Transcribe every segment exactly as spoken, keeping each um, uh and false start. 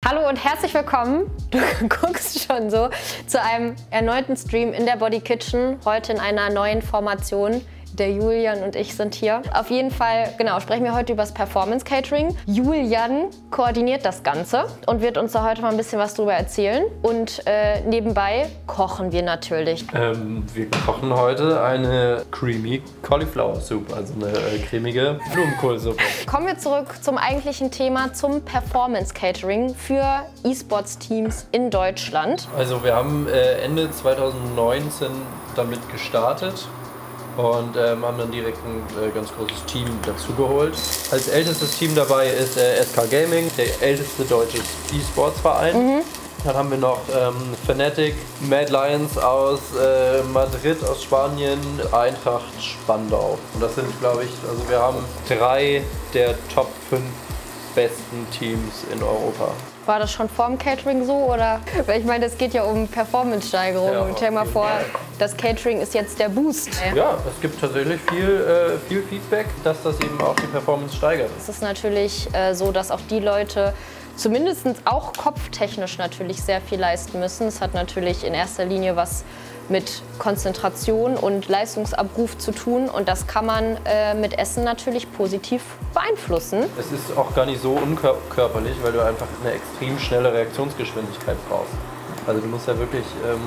Hallo und herzlich willkommen, du guckst schon so, zu einem erneuten Stream in der Body Kitchen, heute in einer neuen Formation. Der Julian und ich sind hier. Auf jeden Fall, genau, sprechen wir heute über das Performance Catering. Julian koordiniert das Ganze und wird uns da heute mal ein bisschen was drüber erzählen. Und äh, nebenbei kochen wir natürlich. Ähm, wir kochen heute eine Creamy Cauliflower Soup, also eine äh, cremige Blumenkohlsuppe. Kommen wir zurück zum eigentlichen Thema, zum Performance Catering für E-Sports-Teams in Deutschland. Also wir haben äh, Ende zweitausendneunzehn damit gestartet. Und ähm, haben dann direkt ein äh, ganz großes Team dazugeholt. Als ältestes Team dabei ist äh, S K Gaming, der älteste deutsche E-Sports-Verein. Mhm. Dann haben wir noch ähm, Fnatic, Mad Lions aus äh, Madrid, aus Spanien, Eintracht Spandau. Und das sind, glaube ich, also wir haben drei der Top fünf besten Teams in Europa. War das schon vorm Catering so, oder? Weil ich meine, es geht ja um Performance-Steigerung. Ja, Stell dir mal vor, Fall. das Catering ist jetzt der Boost. Ja, es gibt tatsächlich viel, äh, viel Feedback, dass das eben auch die Performance steigert. Es ist natürlich äh, so, dass auch die Leute zumindest auch kopftechnisch natürlich sehr viel leisten müssen. Es hat natürlich in erster Linie was mit Konzentration und Leistungsabruf zu tun, und das kann man äh, mit Essen natürlich positiv beeinflussen. Es ist auch gar nicht so unkörperlich, weil du einfach eine extrem schnelle Reaktionsgeschwindigkeit brauchst. Also du musst ja wirklich, ähm,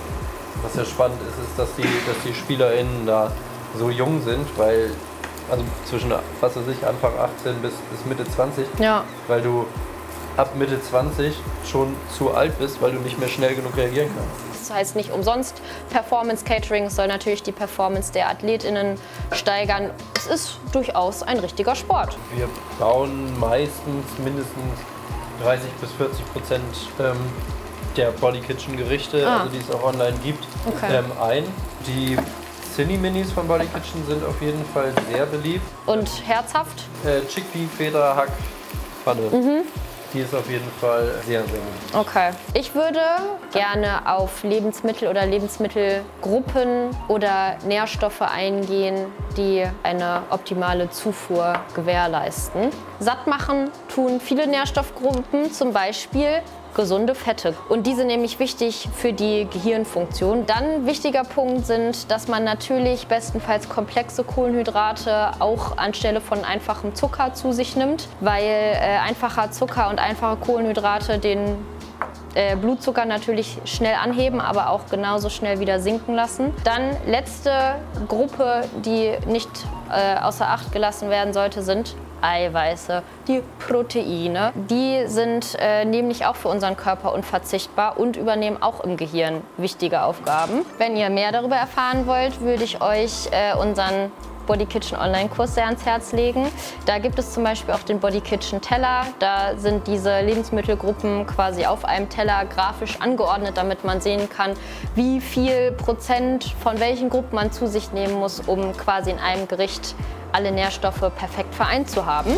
was ja spannend ist, ist, dass die, dass die SpielerInnen da so jung sind, weil, also zwischen, was weiß ich, Anfang achtzehn bis, bis Mitte zwanzig, ja. Weil du ab Mitte zwanzig schon zu alt bist, weil du nicht mehr schnell genug reagieren kannst. Das heißt nicht umsonst Performance Catering, es soll natürlich die Performance der AthletInnen steigern. Es ist durchaus ein richtiger Sport. Wir bauen meistens mindestens dreißig bis vierzig Prozent ähm, der Body Kitchen Gerichte, ah. also die es auch online gibt, okay. ähm, ein. Die Cine-Minis von Body Kitchen sind auf jeden Fall sehr beliebt. Und herzhaft? Äh, Chickpea, Feta, Hack, Pfanne. Mhm. Die ist auf jeden Fall sehr, sehr gut. Okay. Ich würde gerne auf Lebensmittel oder Lebensmittelgruppen oder Nährstoffe eingehen, die eine optimale Zufuhr gewährleisten. Satt machen tun viele Nährstoffgruppen, zum Beispiel gesunde Fette. Und diese nämlich wichtig für die Gehirnfunktion. Dann ein wichtiger Punkt sind, dass man natürlich bestenfalls komplexe Kohlenhydrate auch anstelle von einfachem Zucker zu sich nimmt, weil äh, einfacher Zucker und einfache Kohlenhydrate den äh, Blutzucker natürlich schnell anheben, aber auch genauso schnell wieder sinken lassen. Dann letzte Gruppe, die nicht äh, außer Acht gelassen werden sollte, sind Eiweiße, die Proteine. Die sind äh, nämlich auch für unseren Körper unverzichtbar und übernehmen auch im Gehirn wichtige Aufgaben. Wenn ihr mehr darüber erfahren wollt, würde ich euch äh, unseren Body Kitchen Online-Kurs sehr ans Herz legen. Da gibt es zum Beispiel auch den Body Kitchen Teller. Da sind diese Lebensmittelgruppen quasi auf einem Teller grafisch angeordnet, damit man sehen kann, wie viel Prozent von welchen Gruppen man zu sich nehmen muss, um quasi in einem Gericht alle Nährstoffe perfekt vereint zu haben.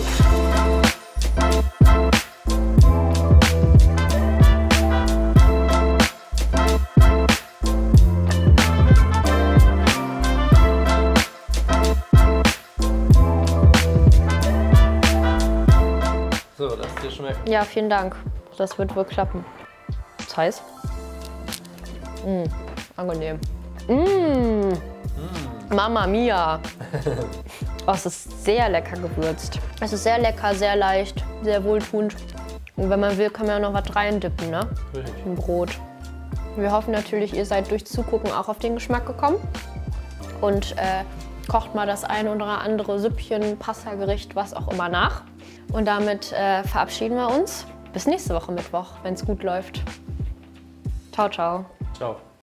So, lass es dir schmecken. Ja, vielen Dank. Das wird wohl klappen. Das heißt? Mmh, angenehm. Mmh. Mm. Mamma mia! Oh, es ist sehr lecker gewürzt. Es ist sehr lecker, sehr leicht, sehr wohltuend. Und wenn man will, kann man ja noch was reindippen, ne? Richtig. Ein Brot. Wir hoffen natürlich, ihr seid durch Zugucken auch auf den Geschmack gekommen. Und äh, kocht mal das ein oder andere Süppchen, Pasta-Gericht, was auch immer nach. Und damit äh, verabschieden wir uns. Bis nächste Woche Mittwoch, wenn es gut läuft. Ciao, ciao. Ciao.